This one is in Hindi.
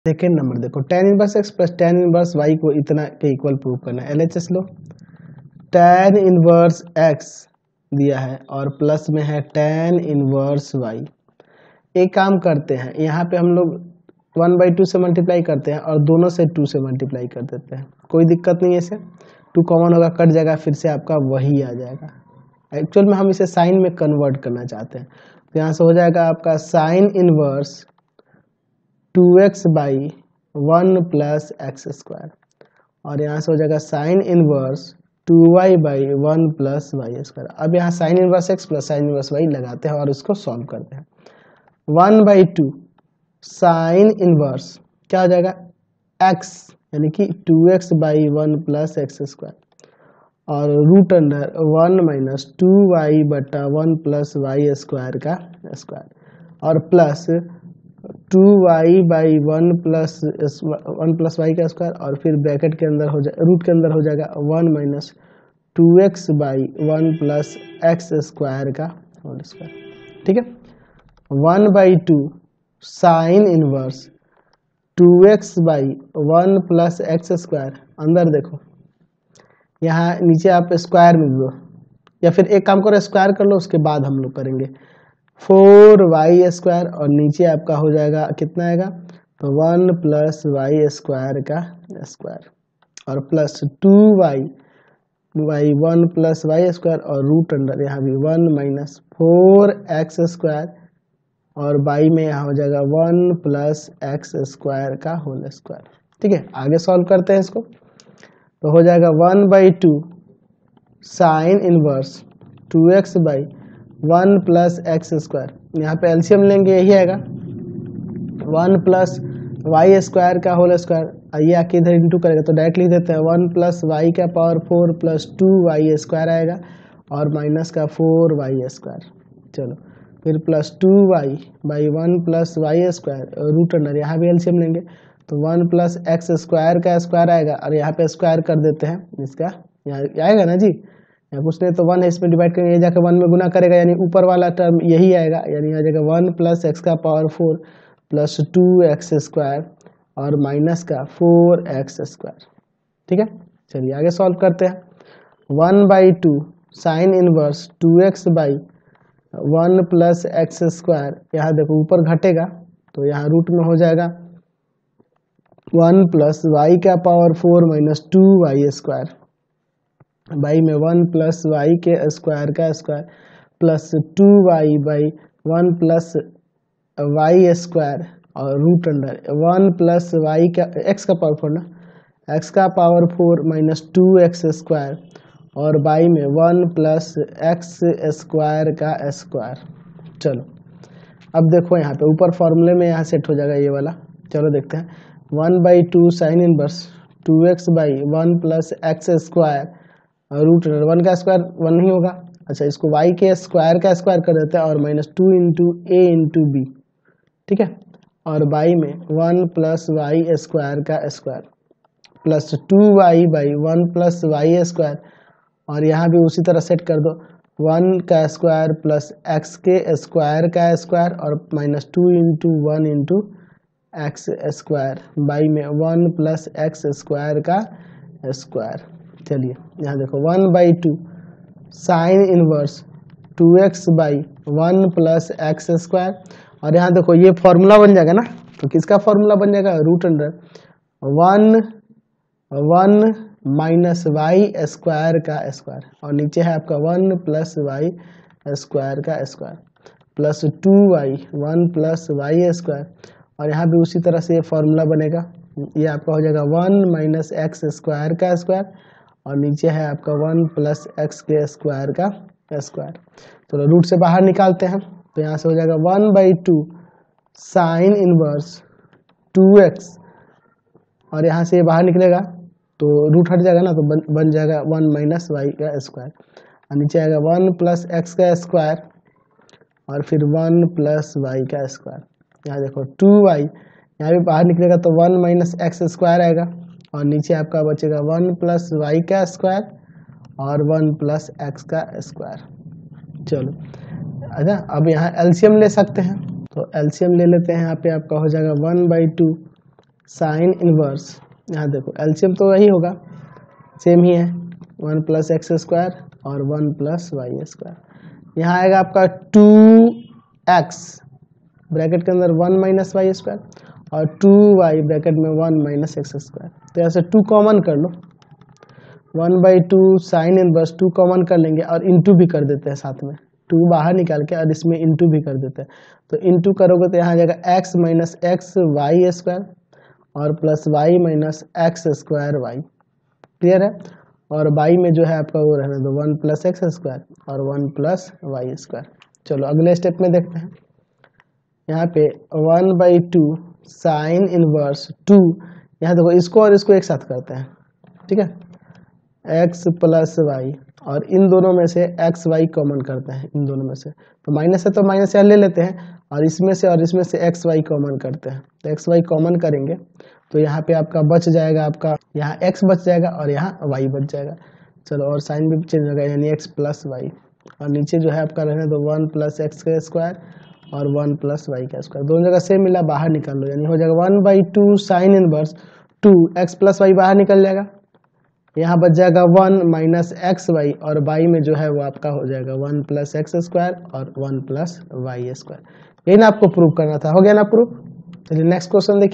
सेकेंड नंबर देखो, tan inverse x plus tan inverse y को इतना के इक्वल प्रूव करना है। LHS लो, tan इनवर्स x दिया है और प्लस में है tan इनवर्स y। एक काम करते हैं, यहाँ पे हम लोग 1/2 से मल्टीप्लाई करते हैं और दोनों से 2 से मल्टीप्लाई कर देते हैं, कोई दिक्कत नहीं है। इसे 2 कॉमन होगा, कट जाएगा, फिर से आपका वही आ जाएगा। एक्चुअल में हम इसे साइन में कन्वर्ट करना चाहते हैं, तो यहाँ से हो जाएगा आपका sine inverse 2x by 1 plus x square, और यहाँ से हो जाएगा sine inverse 2y by 1 plus y square. अब यहाँ sine inverse x plus sine inverse y लगाते हैं और उसको सॉल्व करते हैं। 1/2 साइन इनवर्स क्या हो जाएगा x, यानी कि 2x by 1 plus x square, और रूट अंडर 1 माइनस 2y बटा 1 प्लस वाई स्क्वायर का स्क्वायर, और plus 2y by 1 plus y का स्क्वायर, और फिर ब्रैकेट के अंदर हो जाए, रूट के अंदर हो जाएगा 1 minus 2x by 1 plus x square का होल स्क्वायर। ठीक है, 1/2 sine inverse 2x by 1 plus x square, अंदर देखो, यहाँ नीचे आप स्क्वायर में लो, या फिर एक काम करो स्क्वायर कर लो, उसके बाद हम लोग करेंगे 4y स्क्वायर, और नीचे आपका हो जाएगा कितना आएगा, तो 1 प्लस वाई स्क्वायर का स्क्वायर, और plus 2y by 1 plus y square, और रूट अंडर यहाँ भी 1 माइनस 4x स्क्वायर, और बाई में यहाँ हो जाएगा 1 प्लस एक्स स्क्वायर का होल स्क्वायर। ठीक है, आगे सॉल्व करते हैं इसको, तो हो जाएगा 1/2 sine inverse 2x by 1 plus x square, यहाँ पे एलसीएम लेंगे, यही आएगा 1 प्लस वाई स्क्वायर का होल स्क्वायर, आइए आके इधर इंटू करेगा तो डायरेक्ट लिख देते हैं 1 प्लस वाई का पावर 4 प्लस 2y स्क्वायर आएगा, और माइनस का 4y स्क्वायर। चलो फिर plus 2y by 1 plus y square, root under, यहाँ भी एलसीएम लेंगे तो 1 प्लस एक्स स्क्वायर का स्क्वायर आएगा, और यहाँ पे स्क्वायर कर देते हैं इसका, यहाँ आएगा ना जी, यहाँ पूछते हैं तो 1 है, इसमें डिवाइड करेंगे, ये जाकर 1 में गुना करेगा, यानी ऊपर वाला टर्म यही आएगा, यानी आ जाएगा 1 प्लस एक्स का पावर 4 प्लस 2x स्क्वायर, और माइनस का 4x स्क्वायर। ठीक है, चलिए आगे सॉल्व करते हैं। 1/2 sine inverse 2x by 1 plus x square, यहाँ देखो ऊपर घटेगा तो यहाँ रूट में हो जाएगा 1 प्लस वाई का power 4 minus 2y square, by में 1 प्लस वाई के स्क्वायर का square, plus 2y by 1 plus y square, और रूट अंडर 1 प्लस वाई का एक्स का पावर 4 ना, एक्स का पावर 4 माइनस 2x स्क्वायर, और बाई में 1 प्लस एक्स स्क्वायर का स्क्वायर। चलो अब देखो यहाँ पे ऊपर फॉर्मूले में यहाँ सेट हो जाएगा ये वाला। चलो देखते हैं, 1/2 sine inverse 2x by 1 plus x square, root under 1 का स्क्वायर 1 नहीं होगा, अच्छा इसको y के स्क्वायर का स्क्वायर कर देते हैं, और minus 2 into a into b. ठीक है, और बाई में 1 प्लस वाई स्क्वायर का square, plus 2y by 1 plus y square, और यहाँ भी उसी तरह सेट कर दो, 1 का स्क्वायर प्लस एक्स के स्क्वायर का स्क्वायर, और minus 2 into 1 into x square, by में 1 प्लस एक्स स्क्वायर का स्क्वायर। चलिए यहाँ देखो 1/2 sine inverse 2x by 1 plus x square, और यहाँ देखो ये फॉर्मूला बन जाएगा ना, तो किसका फॉर्मूला बन जाएगा, root under 1 minus y square का स्क्वायर, और नीचे है आपका 1 प्लस वाई स्क्वायर का square, plus 2y 1 plus y square, और यहाँ भी उसी तरह से ये फॉर्मूला बनेगा, ये आपका हो जाएगा 1 माइनस एक्स स्क्वायर का स्क्वायर, और नीचे है आपका 1 प्लस एक्स के स्क्वायर का स्क्वायर। चलो रूट से बाहर निकालते हैं, तो यहाँ से हो जाएगा 1/2 साइन इनवर्स 2x, और यहाँ से ये बाहर निकलेगा तो रूट हट जाएगा ना, तो बन जाएगा 1 माइनस वाई का स्क्वायर, और नीचे आएगा 1 प्लस एक्स का स्क्वायर, और फिर 1 प्लस वाई का स्क्वायर। यहाँ देखो 2y, यहाँ भी बाहर निकलेगा तो 1 माइनस एक्स स्क्वायर आएगा, और नीचे आपका बचेगा 1 प्लस वाई का स्क्वायर, और 1 प्लस एक्स का स्क्वायर। चलो अच्छा, अब यहाँ एलसीएम ले सकते हैं, तो एलसीएम ले लेते हैं, यहाँ पे आपका हो जाएगा 1/2 साइन इनवर्स, यहाँ देखो एलसीएम तो वही होगा, सेम ही है, 1 प्लस एक्स स्क्वायर और 1 प्लस वाई स्क्वायर। यहाँ आएगा आपका 2x ब्रैकेट के अंदर 1 माइनस वाई स्क्वायर और 2y ब्रैकेट में 1 माइनस एक्स स्क्वायर। तो ऐसे 2 कॉमन कर लो, 1/2 साइन इनवर्स 2 कॉमन कर लेंगे और इंटू भी कर देते हैं साथ में, 2 बाहर निकाल के और इसमें इंटू भी कर देते हैं। तो इंटू करोगे तो यहाँ आ जाएगा x minus x y square और plus y minus x square y. Clear है? और बाई में जो है आपका वो रहने दो 1 प्लस एक्स स्क्वायर और 1 प्लस वाई स्क्वायर। चलो अगले स्टेप में देखते हैं। यहाँ पे 1/2 साइन इनवर्स 2, यहाँ देखो इसको और इसको एक साथ करते हैं, ठीक है, x प्लस वाई और इन दोनों में से एक्स वाई कॉमन करते हैं, इन दोनों में से तो माइनस है तो माइनस यहाँ ले लेते हैं और इसमें से एक्स वाई कॉमन करते हैं। तो एक्स वाई कॉमन करेंगे तो यहाँ पे आपका बच जाएगा, आपका यहाँ x बच जाएगा और यहाँ y बच जाएगा। चलो और साइन भी चेंज होगा, यानी x प्लस वाई और नीचे जो है आपका रहने दो 1 प्लस एक्स का स्क्वायर और 1 प्लस वाई का स्क्वायर। दोनों जगह सेम मिला, बाहर निकाल लो, यानी हो जाएगा 1/2 sine inverse 2 x plus y बाहर निकल जाएगा, यहाँ बच जाएगा 1 माइनस एक्स वाई और बाई में जो है वो आपका हो जाएगा 1 प्लस एक्स स्क्वायर और 1 प्लस वाई स्क्वायर। यही ना आपको प्रूव करना था, हो गया ना प्रूफ। चलिए नेक्स्ट क्वेश्चन देखिए।